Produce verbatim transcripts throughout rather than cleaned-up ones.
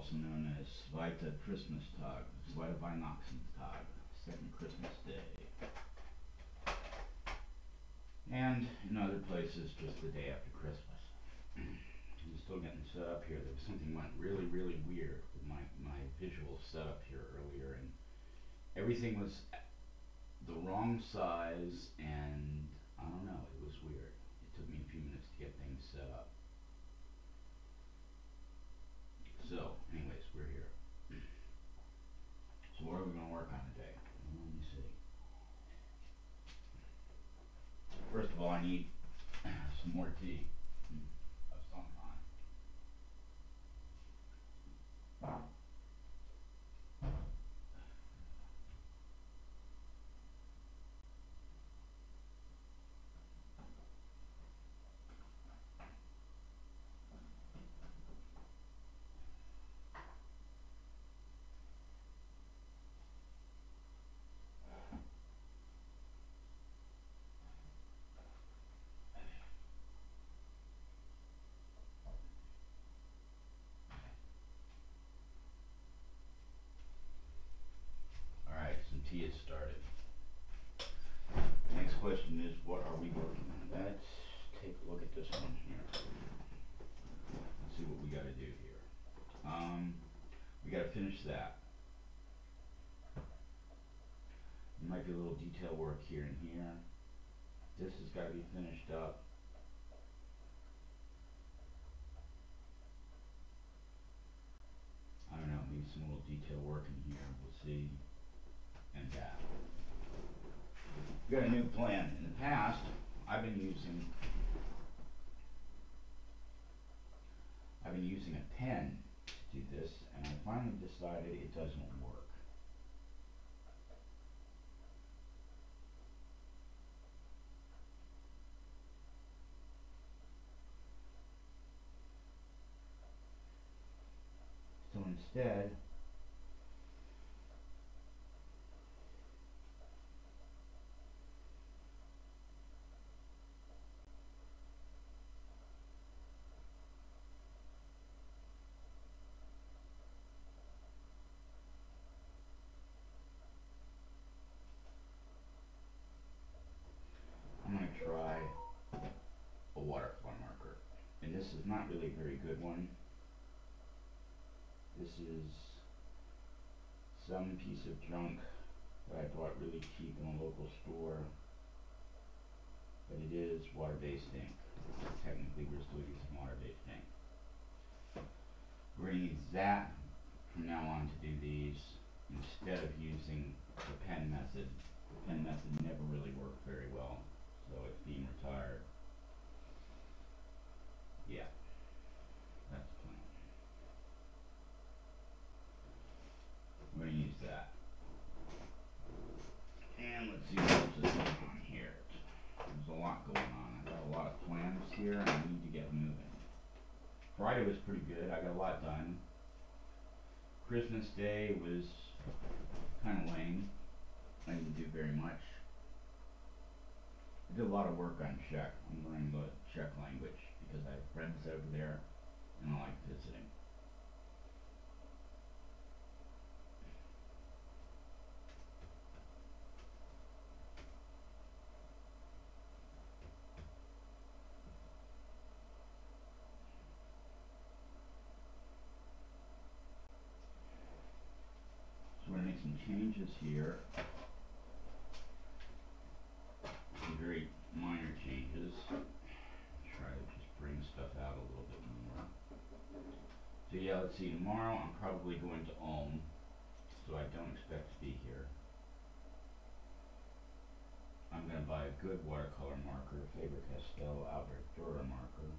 also known as Zweite Christmastag, Zweite Weihnachtstag, second Christmas day. And in other places, just the day after Christmas. I'm still getting set up here. There was something went really, really weird with my, my visual setup here earlier, and everything was the wrong size, and I don't know, it was weird. It took me a few minutes to get things set up. So, anyways, we're here. So what are we going to work on today? Well, let me see. First of all, I need some more tea of some kind. Tea has started. Next question is, what are we working on? Let's take a look at this one here. Let's see what we got to do here. Um, we got to finish that. There might be a little detail work here and here. This has got to be finished up. I don't know, maybe some little detail work in here. We'll see. And that. We've got a new plan. In the past, I've been using I've been using a pen to do this, and I finally decided it doesn't work. So instead, I'm going to try a watercolor marker. And this is not really a very good one. This is some piece of junk that I bought really cheap in a local store. But it is water-based ink. Technically, we're still using water-based ink. We're going to use that from now on to do these instead of using the pen method. The pen method never really worked very well, so it's being retired. Yeah, that's the plan. We're going to use that. And let's see what else is going on here. There's a lot going on. I've got a lot of plans here, and I need to get moving. Friday was pretty good. I got a lot done. Christmas Day was kind of lame. I didn't do very much. I did a lot of work on Czech. I'm learning the Czech language because I have friends over there, and I like visiting. So we're going to make some changes here. Some very minor changes. Try to just bring stuff out a little bit more. So yeah, let's see, tomorrow I'm probably going to Ulm, so I don't expect to be here. I'm going to buy a good watercolor marker, Faber-Castell Albert Dürer marker.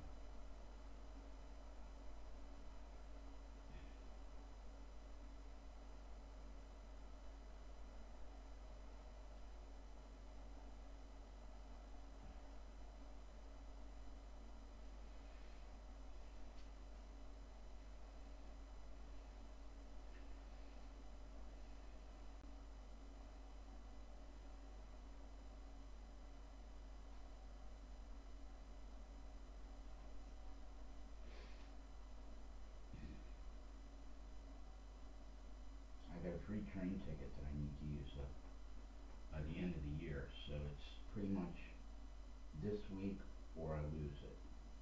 train ticket that I need to use up by the end of the year, so it's pretty much this week or I lose it.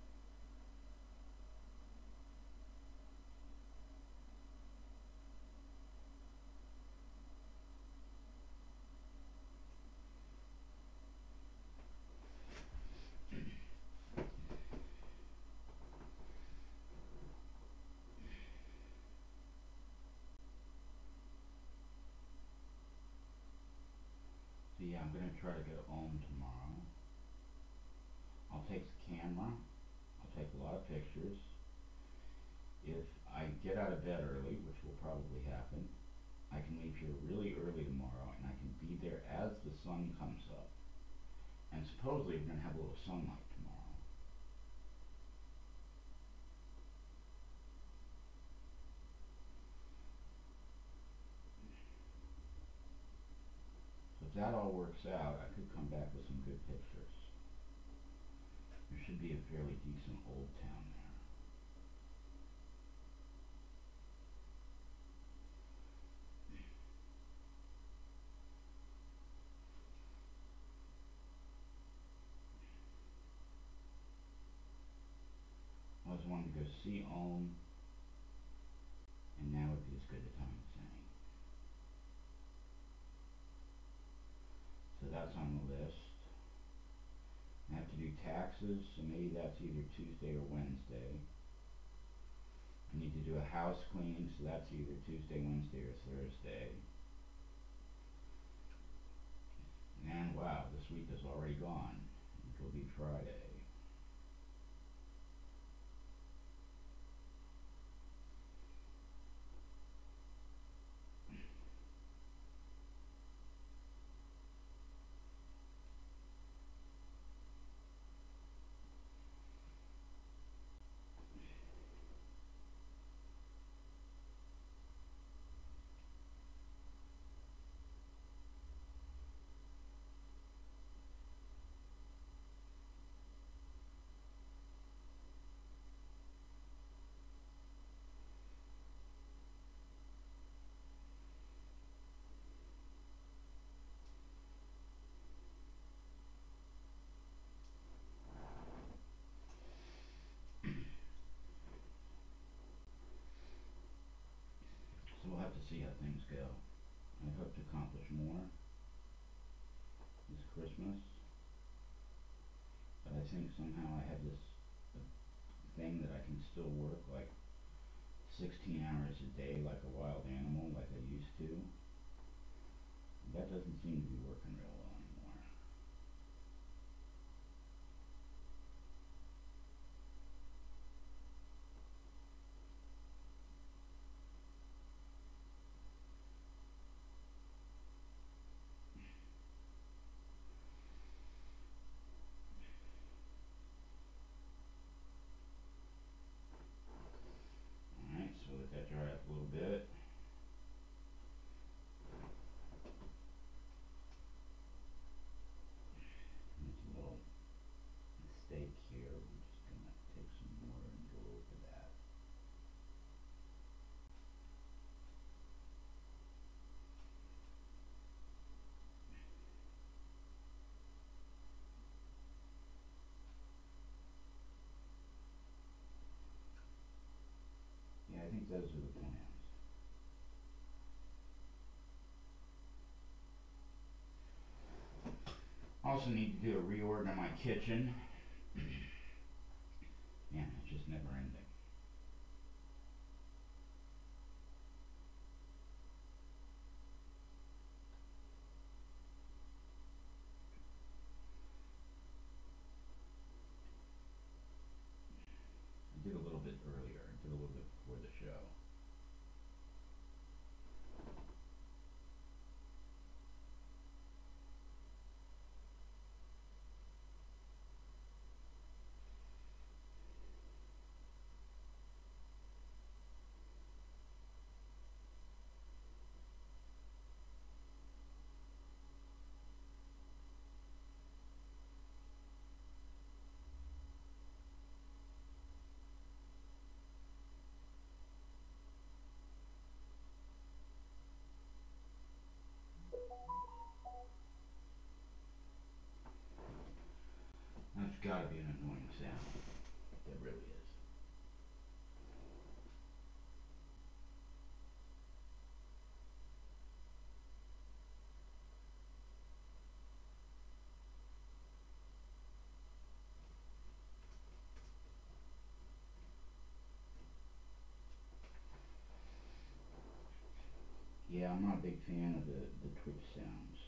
So yeah, I'm gonna try to get home tomorrow. I'll take the camera, I'll take a lot of pictures. If I get out of bed early, which will probably happen, I can leave here really early tomorrow and I can be there as the sun comes up. And supposedly we're gonna have a little sunlight tomorrow. So if that all works out, I could come back with some good pictures. There should be a fairly decent old town there. I always wanted to go see Ulm, and now would be as good a time as any. So that's on the list. I have to do taxes, so maybe that's either Tuesday or Wednesday. I need to do a house cleaning, so that's either Tuesday, Wednesday, or Thursday. And wow, this week is already gone. It'll be Friday. So we'll have to see how things go. I hope to accomplish more this Christmas, but I think somehow I have this uh, thing that I can still work like sixteen hours a day like a wild animal like I used to. That doesn't seem to be working real well anymore. Alright, so let that dry up a little bit. There's a little mistake here. We're just gonna take some water and go over that. Yeah, I think those are the plans. Also need to do a reorder in my kitchen. Man, it's just never ending. I did a little bit earlier. I did a little bit before the show. Yeah, I'm not a big fan of the, the twitch sounds.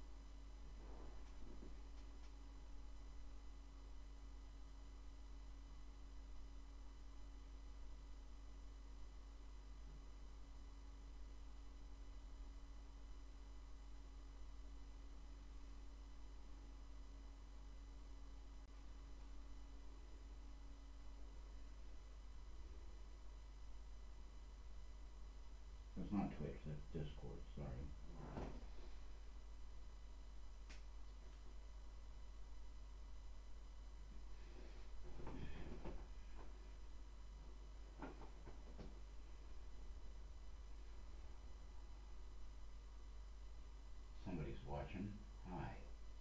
It's not Twitch, that's Discord, sorry. Somebody's watching. Hi.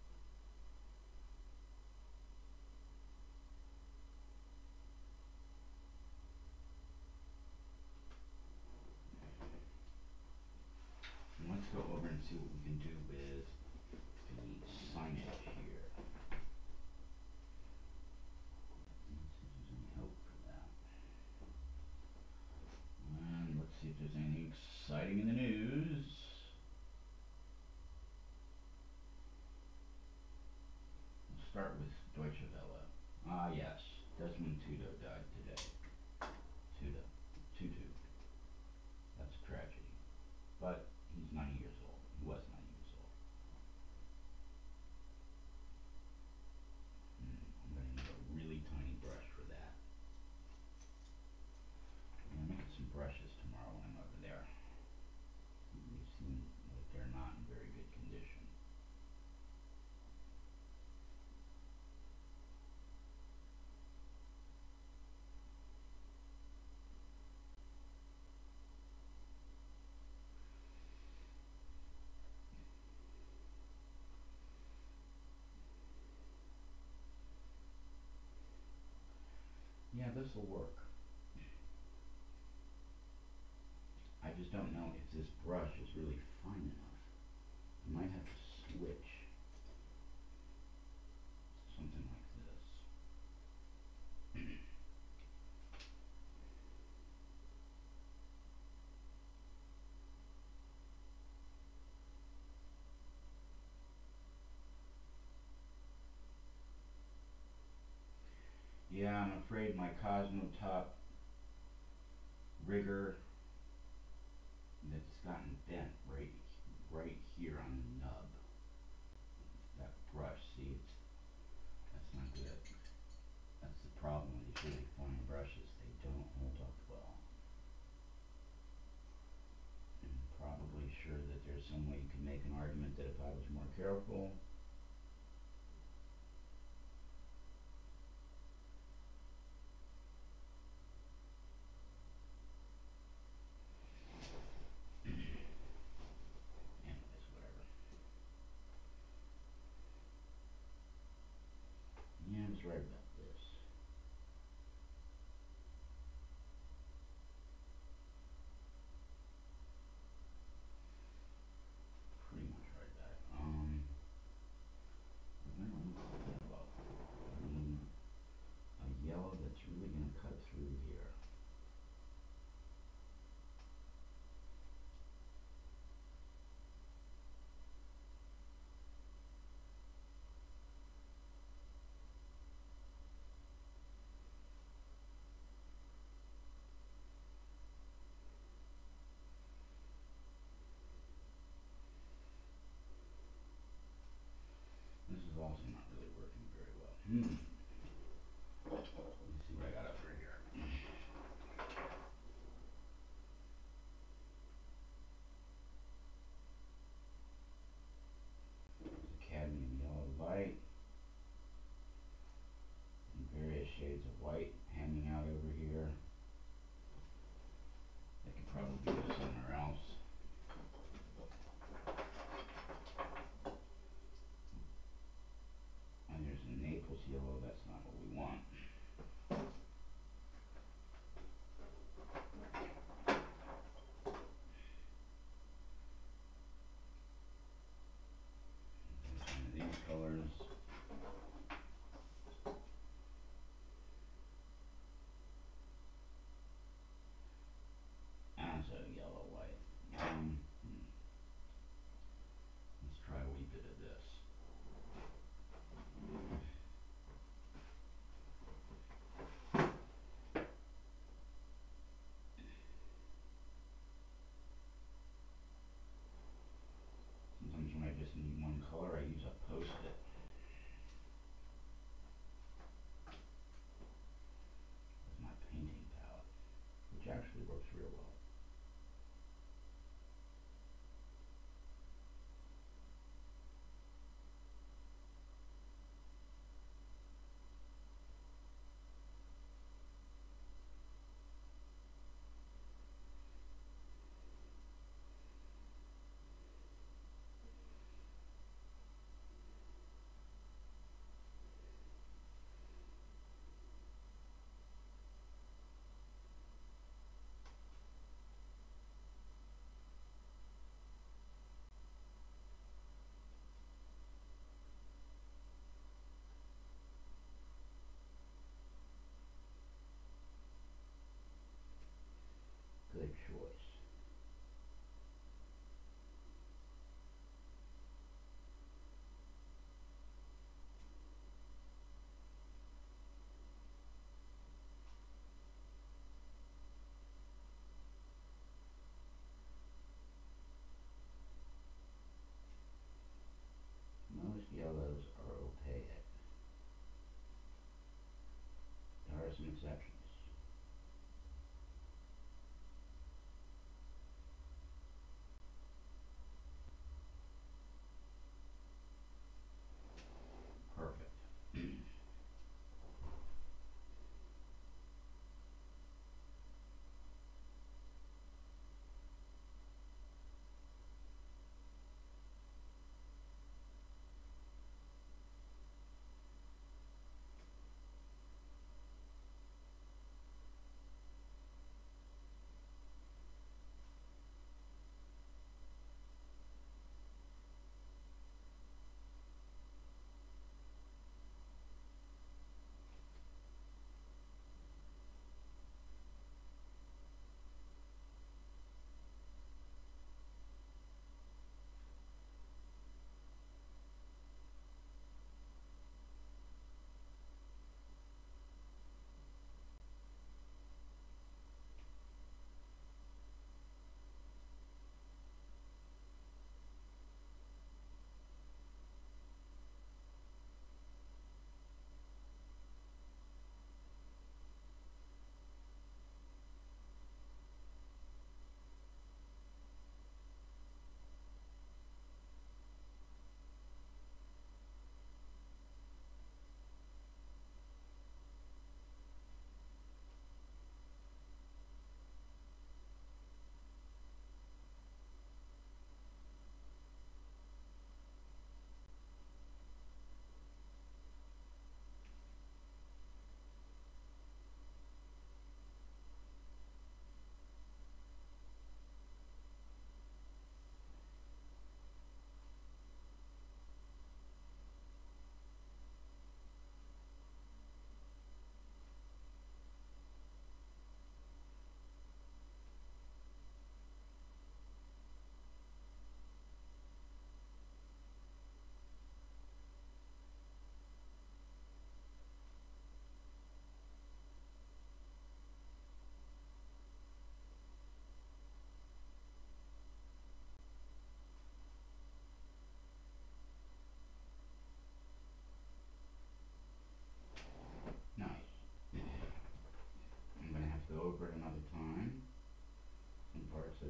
And let's go over and see what we can do with the signage here. Let's see if there's any help for that. And let's see if there's anything exciting in the news. We'll start with Deutsche Welle. Ah yes, Desmond Tutu died today. Tutu. Tutu. That's a tragedy. But he's ninety years old. He was ninety years old. Hmm, I'm going to need a really tiny brush for that. I'm going to make some brushes tomorrow when I'm over there. They seem like they're not in very good condition. Yeah, this will work. I just don't know if this brush is really fine enough. I might have to switch something like this. Yeah, I'm afraid my Cosmotop rigger that's gotten bent right right here on the nub. That brush, see, it's that's not good. That's the problem with these really fine brushes. They don't hold up well. I'm probably sure that there's some way you can make an argument that if I was more careful, anyways, whatever. Yeah, I was right about this. Pretty much right about it. Um,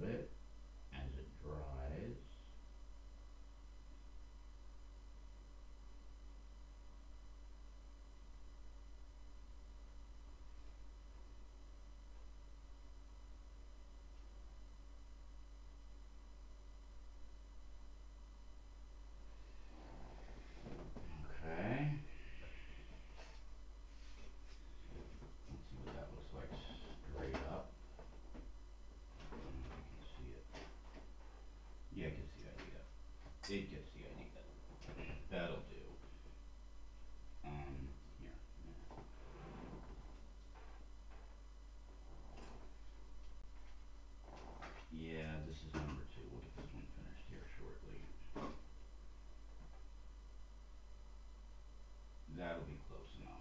it as it dries. Okay. Let's see what that looks like straight up. I don't know if you can see it. Yeah, it gets the idea. It gets the idea. That'll do. Um, here. Yeah. Yeah, this is number two. We'll get this one finished here shortly. That'll be close enough.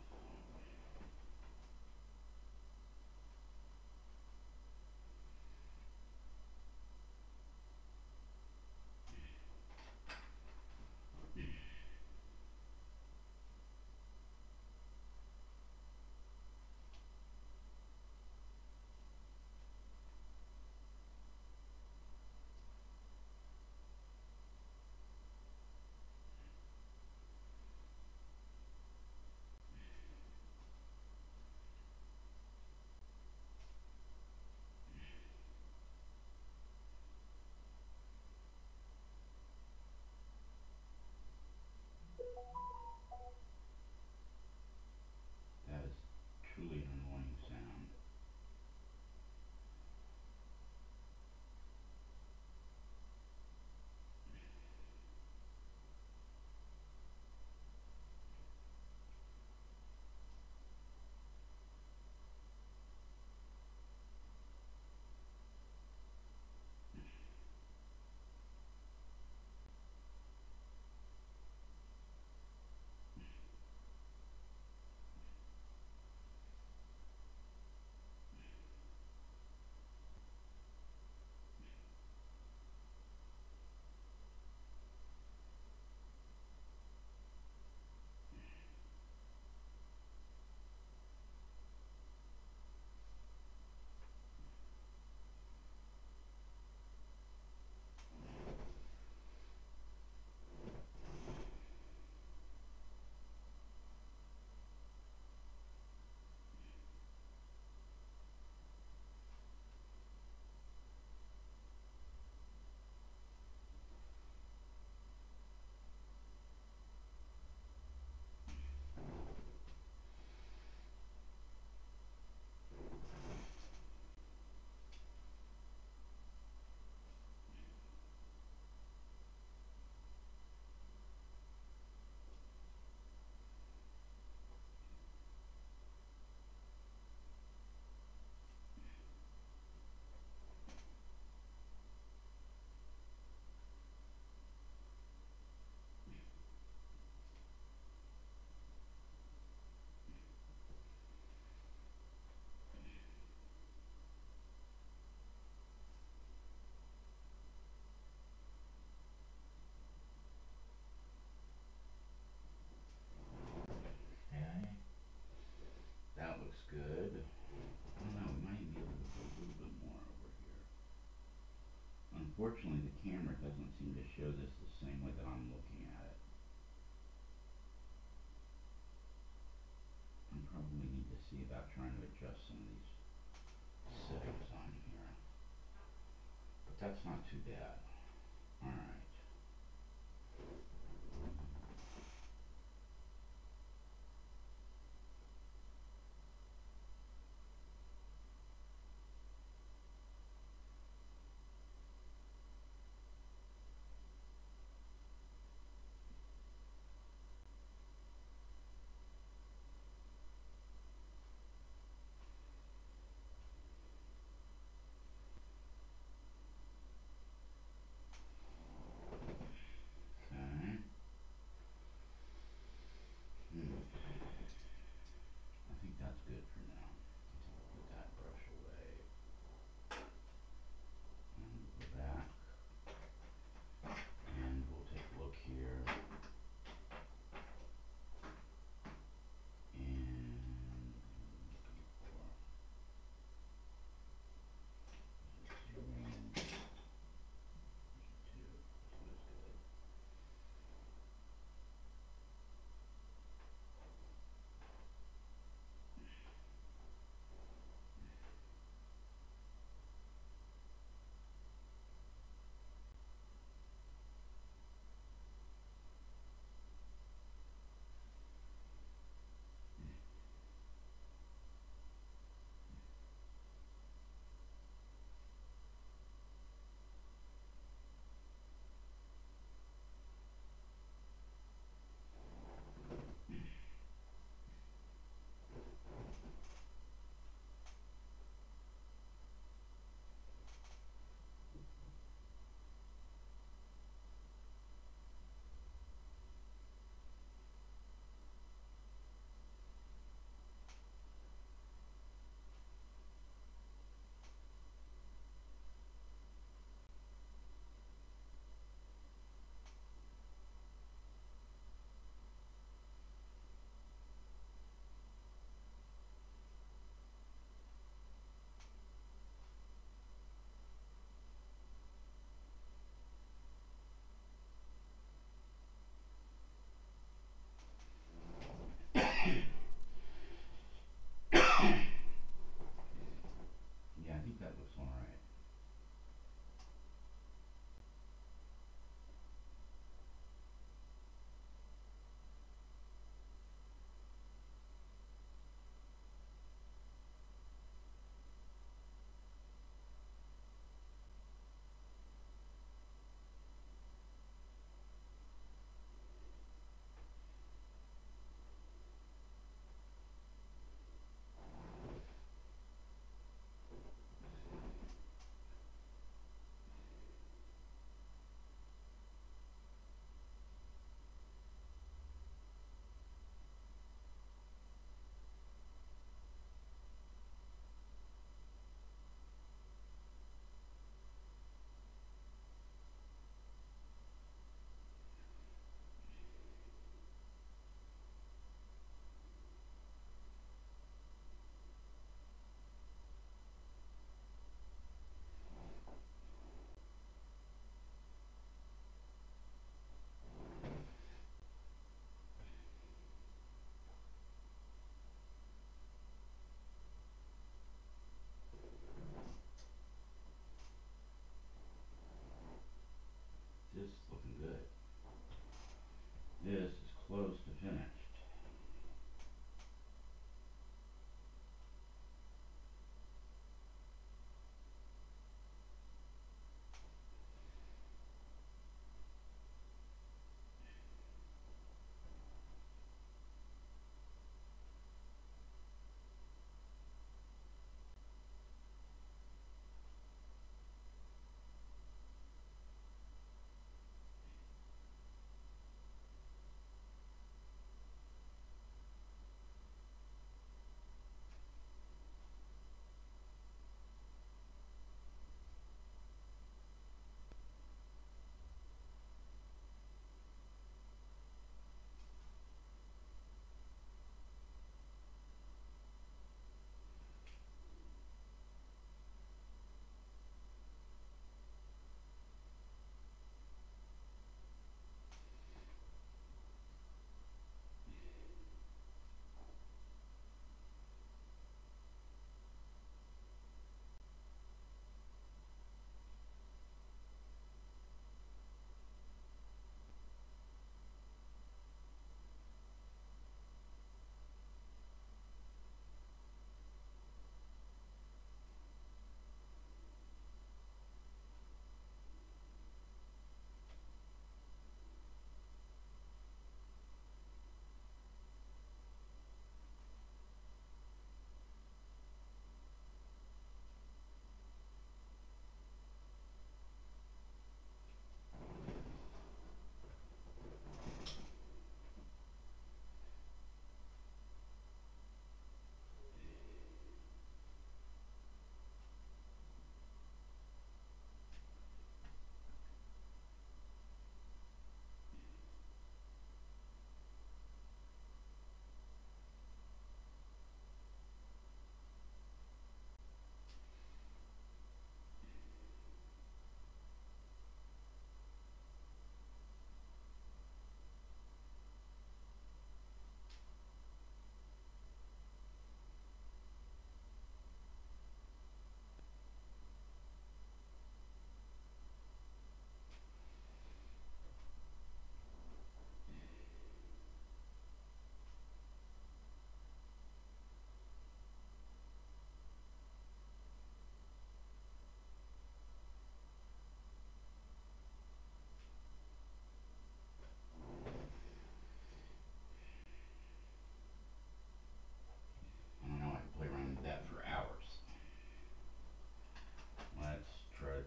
That is truly an annoying sound. Okay. That looks good. I don't know, we might be able to go a little bit more over here. Unfortunately, the camera doesn't seem to show this the same way that I'm looking at it. I probably need to see about trying to adjust some of these settings on here. But that's not too bad. Alright.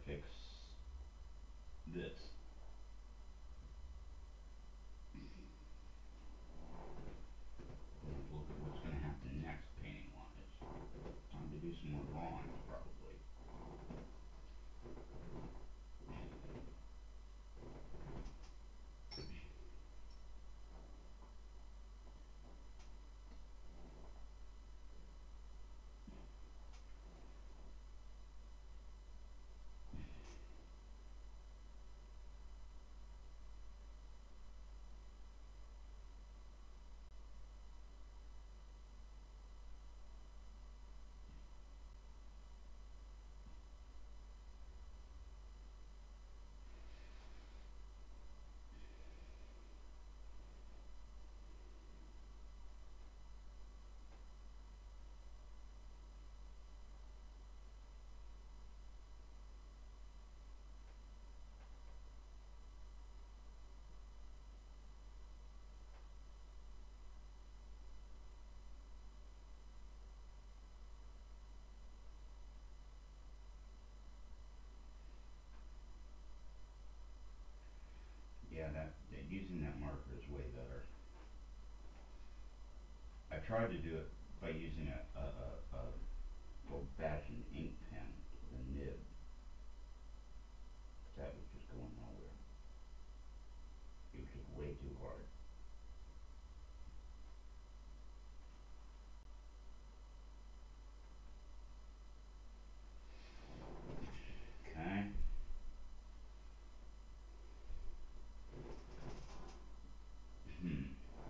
fix this. Let's look at what's going to happen next painting wise. Time to do some more drawings probably. Yeah, that, that using that marker is way better. I tried to do it by using a, a, a, a old-fashioned ink pen with a nib. That was just going nowhere. It was just way too hard. Okay. Hmm.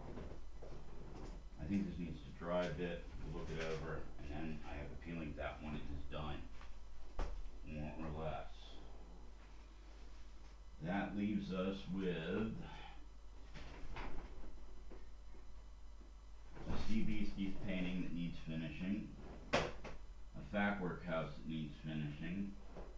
I think this needs to dry a bit. We'll look it over, and then I have a feeling that one is done, more or less. That leaves us with a Sea Beasties painting that needs finishing, a Fact Workhouse that needs finishing,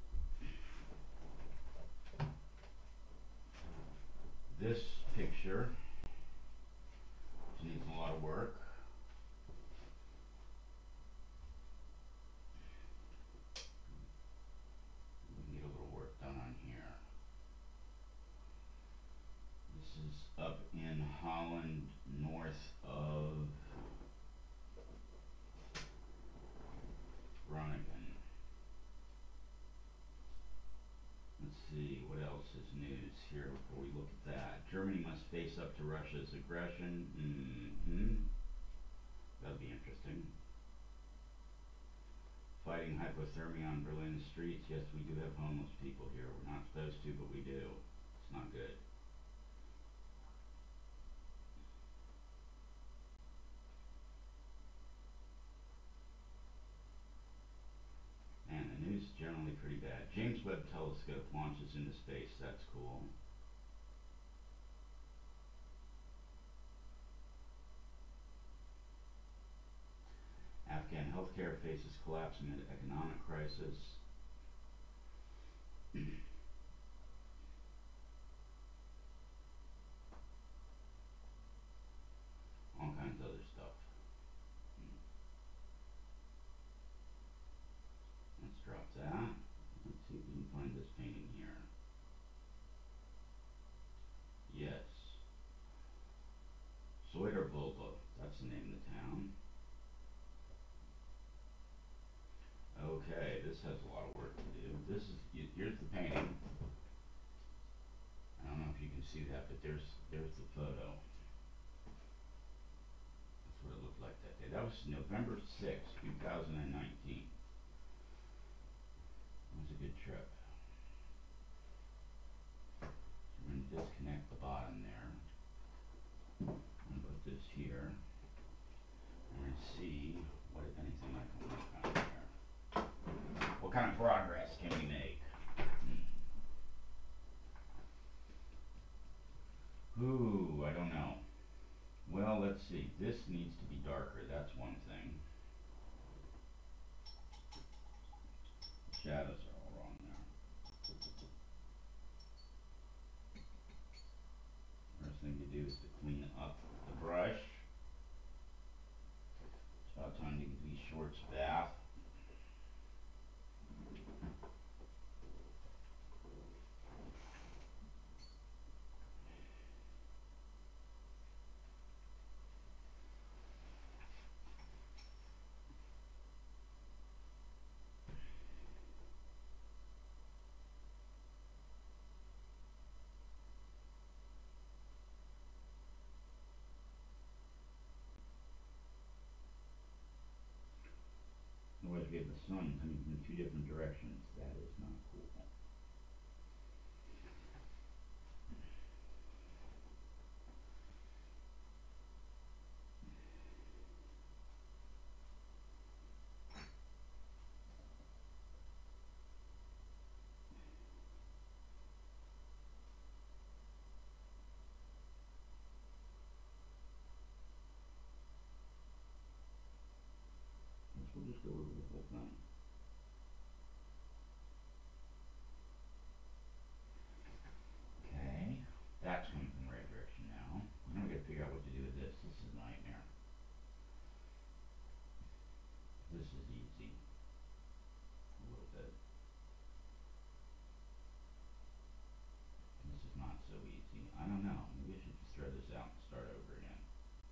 this picture, which needs a lot of work, we need a little work done on here. This is up in Holland, north of Groningen. Let's see, what else is news here before we look at that? Germany must face up to Russia's aggression. Mm-hmm. That'll be interesting. Fighting hypothermia on Berlin streets. Yes, we do have homeless people here. We're not supposed to, but we do. It's not good. And the news is generally pretty bad. James Webb Telescope launches into space. That's cool. Afghan healthcare faces collapse amid economic crisis. All kinds of other stuff. Let's drop that. Let's see if we can find this painting here. Yes. Zoiderwolde, that's the name of the town. Okay, this has a lot of work to do. This is, here's the painting. I don't know if you can see that, but there's there's the photo. That's what it looked like that day. That was November sixth, two thousand nineteen. It was a good trip. So we're going to disconnect the bottom there. I'm going to put this here. We're going to see what, if anything, I can work on there. What kind of progress can we make? Hmm. Ooh, I don't know. Well, let's see. This needs to be darker. That's one thing. Shadows are all wrong there. sun coming from two different directions. That is not cool. Guess we'll just go over the whole thing. Okay, that's coming from the right direction now. Now we gotta figure out what to do with this. This is a nightmare. This is easy. A little bit. This is not so easy. I don't know. Maybe I should just throw this out and start over again.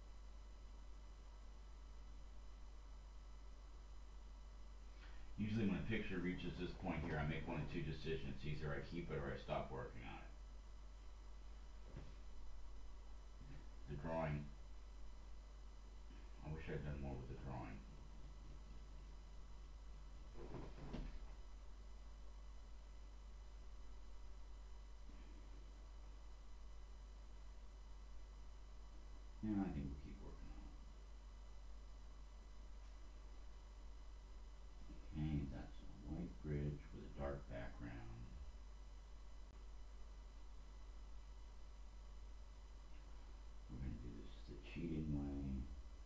Usually when a picture reaches this point here, I make one of two decisions. Either I keep it or I stop working on it. The drawing, I wish I'd done more with the drawing. Yeah, I think we'll keep working on it. Okay, that's a white bridge with a dark background. We're going to do this the cheating way.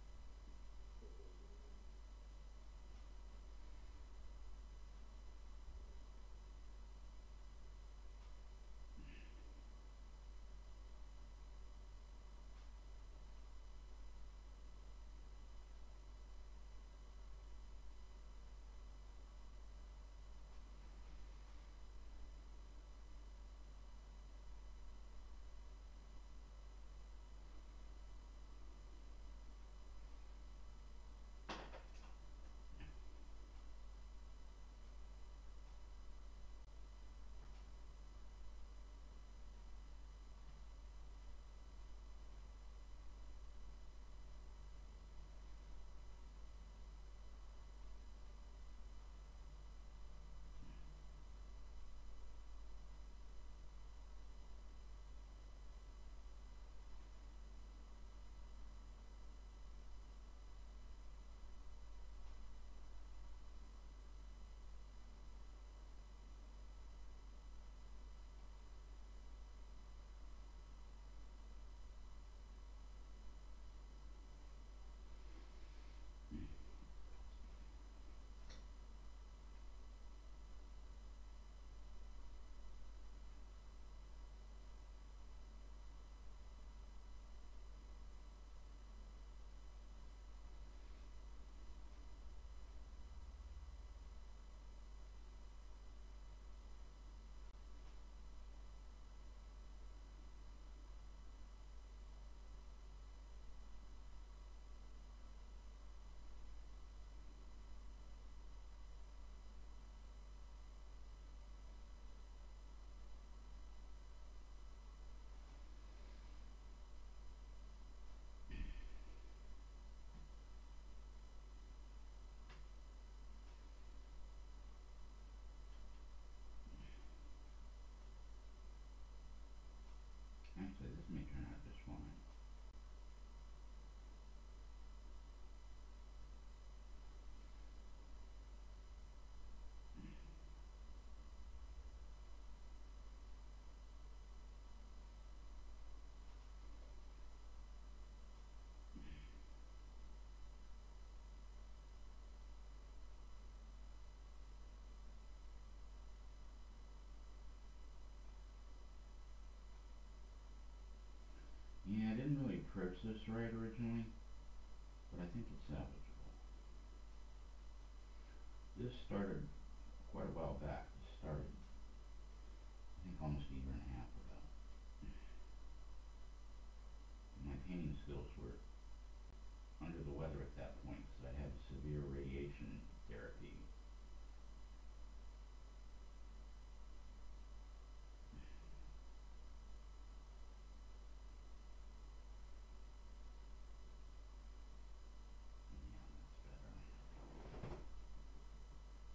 Actually, this may turn out just fine. Yeah, I didn't really approach this right originally, but I think it's salvageable. This started quite a while back. This started, I think, almost a year and a half ago. My painting skills were under the weather at that point because I had severe radiation therapy. Yeah, that's better.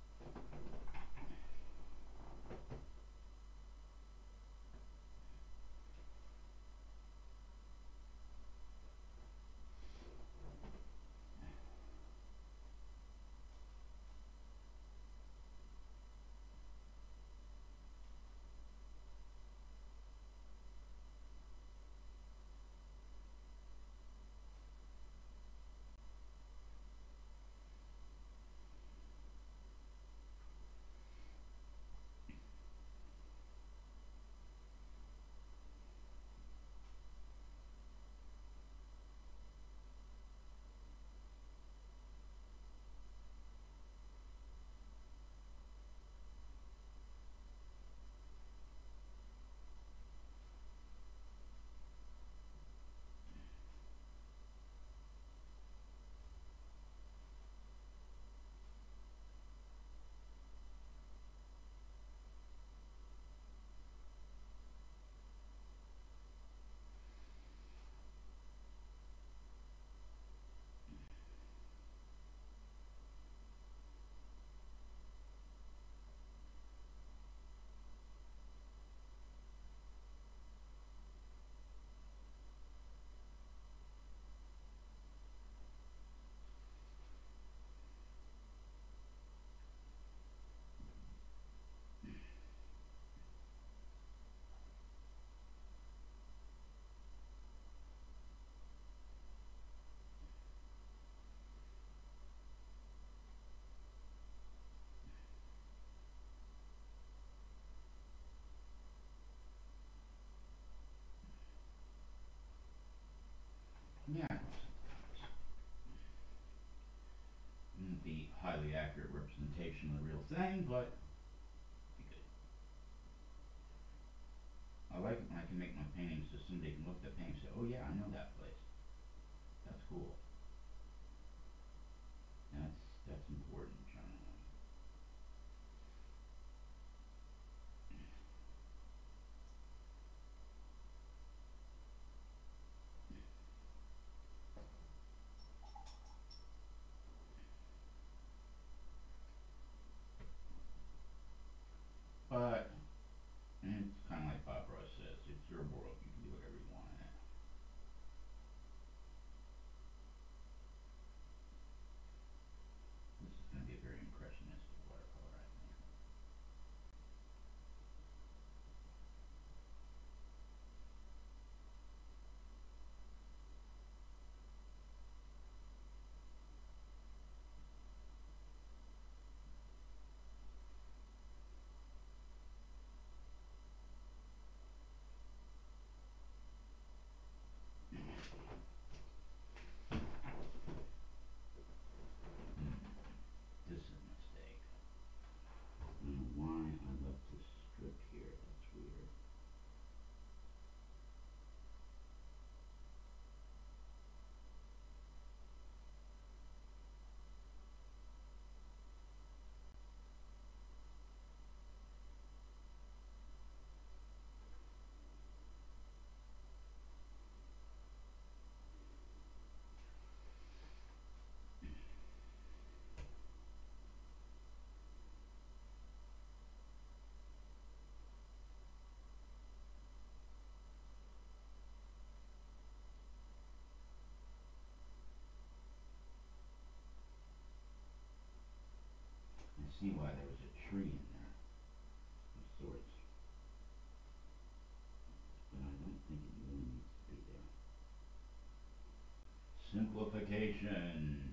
thing, but be good. I like it when I can make my paintings so somebody can look at the painting and say, oh yeah, I know that place. That's cool. That's that's important generally. But and it's kind of like Bob Ross says, it's your world. You can do whatever you want in it. This is going to be a very impressionistic watercolor, I think. This is a mistake. I don't know why I left this strip here. That's weird. I see why there was a tree in there of sorts, but I don't think it really needs to be there. Simplification.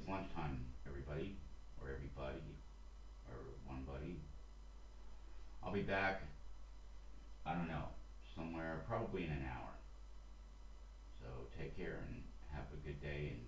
it's lunchtime, everybody, or everybody, or one buddy. I'll be back, I don't know, somewhere probably in an hour. So take care and have a good day, and